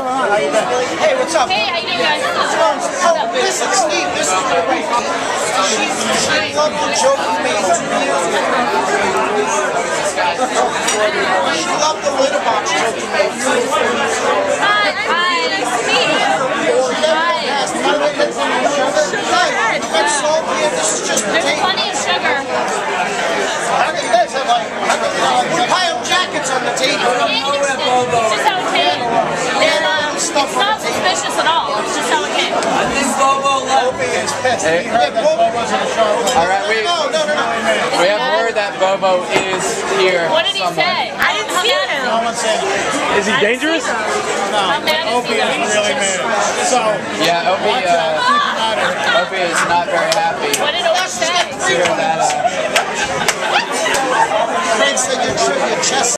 on? How you doing? Hey, what's up? Hey, how you doing, guys? Oh, listen, Steve, this is great. She loved the joke you made 2 years ago. She loved the litter box joke you made 2 years ago. Hi, nice to meet you. Hi. That's salty, and this is just There's potato. plenty of sugar. How can you guys have like, we pile jackets on the table? It's just how it came. And it's not suspicious at all. It's just how it came. I think Bobo left. Opie is pissed. Hey. You heard that Bobo's in the show. Alright, No. we have word that Bobo is here. What did he say? I didn't see him. No one said it. Is he dangerous? No, How mad is Opie he? is really mad. So, Yeah, watch out, keep him out of here. Opie is not very happy What did Owen say? to hear that. Craig said your chest